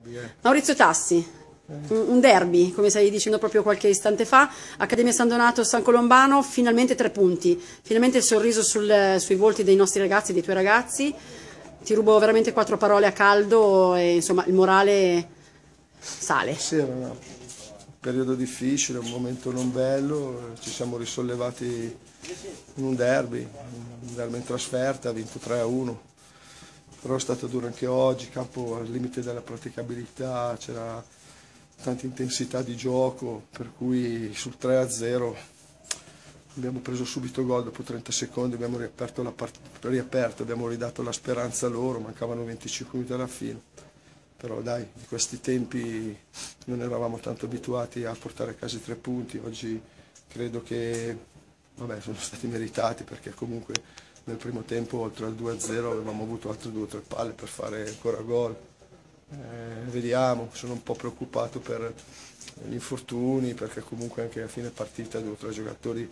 Maurizio Tassi, un derby, come stai dicendo proprio qualche istante fa, Accademia San Donato, San Colombano, finalmente 3 punti, finalmente il sorriso sui volti dei nostri ragazzi, dei tuoi ragazzi. Ti rubo veramente 4 parole a caldo e insomma il morale sale. Sì, era un periodo difficile, un momento non bello, ci siamo risollevati in un derby in trasferta, ha vinto 3-1, però è stato duro anche oggi, campo al limite della praticabilità, c'era tanta intensità di gioco, per cui sul 3-0 abbiamo preso subito gol dopo 30 secondi, abbiamo riaperto, abbiamo ridato la speranza a loro, mancavano 25 minuti alla fine. Però dai, in questi tempi non eravamo tanto abituati a portare a casa i 3 punti, oggi credo che sono stati meritati perché comunque nel primo tempo oltre al 2-0 avevamo avuto altre 2 o 3 palle per fare ancora gol. Vediamo, sono un po' preoccupato per gli infortuni perché comunque anche a fine partita 2 o 3 giocatori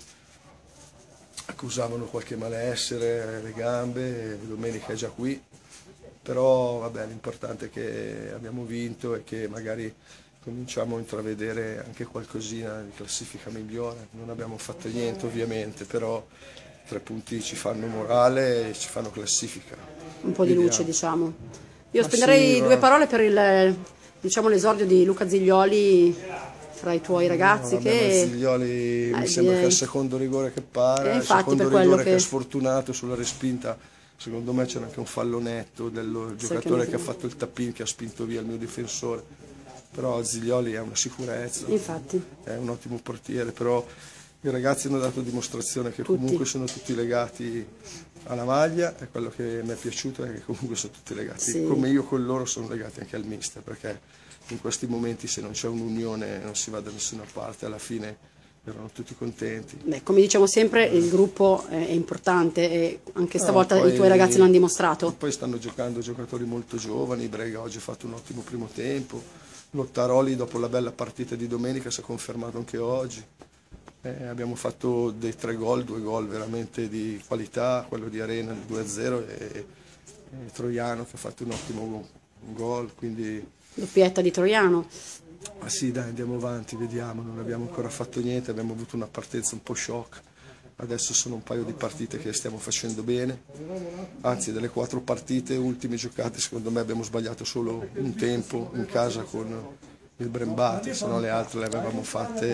accusavano qualche malessere, le gambe, domenica è già qui, però l'importante è che abbiamo vinto e che magari cominciamo a intravedere anche qualcosina di classifica migliore. Non abbiamo fatto niente ovviamente, però 3 punti ci fanno morale e ci fanno classifica. Un po' di luce, diciamo. Io spenderei 2 parole per l'esordio di Luca Ziglioli fra i tuoi ragazzi. Ziglioli mi sembra che al secondo rigore che para, il secondo rigore che è sfortunato sulla respinta, secondo me c'era anche un fallo netto del giocatore che ha fatto il tap-in, che ha spinto via il mio difensore, però Ziglioli è una sicurezza, infatti è un ottimo portiere, però i ragazzi hanno dato dimostrazione che comunque sono tutti legati alla maglia, e quello che mi è piaciuto è che comunque sono tutti legati, come io con loro sono legati anche al mister, perché in questi momenti se non c'è un'unione non si va da nessuna parte, alla fine erano tutti contenti. Beh, come diciamo sempre, il gruppo è importante e anche stavolta i tuoi ragazzi l'hanno dimostrato. Poi stanno giocando giocatori molto giovani, Brega oggi ha fatto un ottimo primo tempo, Lottaroli dopo la bella partita di domenica si è confermato anche oggi. Abbiamo fatto dei 3 gol, 2 gol veramente di qualità, quello di Arena il 2-0 e Troiano che ha fatto un ottimo gol, quindi... Doppietta di Troiano. Ma sì, dai, andiamo avanti, vediamo, non abbiamo ancora fatto niente, abbiamo avuto una partenza un po' shock, adesso sono un paio di partite che stiamo facendo bene, anzi delle 4 partite ultime giocate secondo me abbiamo sbagliato solo un tempo in casa con il Brembati, se no le altre le avevamo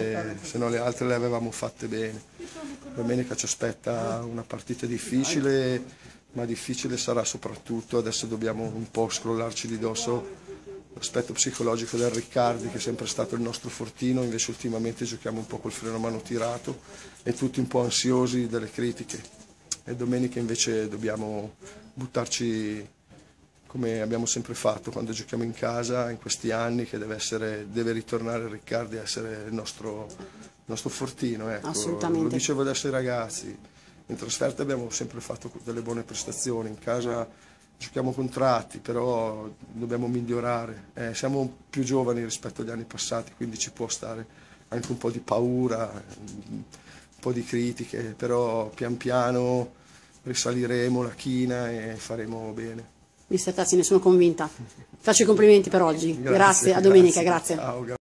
fatte bene. Domenica ci aspetta una partita difficile, ma difficile sarà soprattutto, adesso dobbiamo un po' scrollarci di dosso l'aspetto psicologico del Riccardi, che è sempre stato il nostro fortino, invece ultimamente giochiamo un po' col freno a mano tirato e tutti un po' ansiosi delle critiche, e domenica invece dobbiamo buttarci come abbiamo sempre fatto quando giochiamo in casa in questi anni, che deve ritornare Riccardi a essere il nostro fortino, ecco. Assolutamente. Lo dicevo adesso ai ragazzi, in trasferta abbiamo sempre fatto delle buone prestazioni, in casa giochiamo contratti, però dobbiamo migliorare, siamo più giovani rispetto agli anni passati, quindi ci può stare anche un po' di paura, un po' di critiche, però pian piano risaliremo la china e faremo bene. Mister Tassi, ne sono convinta. Faccio i complimenti per oggi. Grazie, a domenica, grazie. Ciao.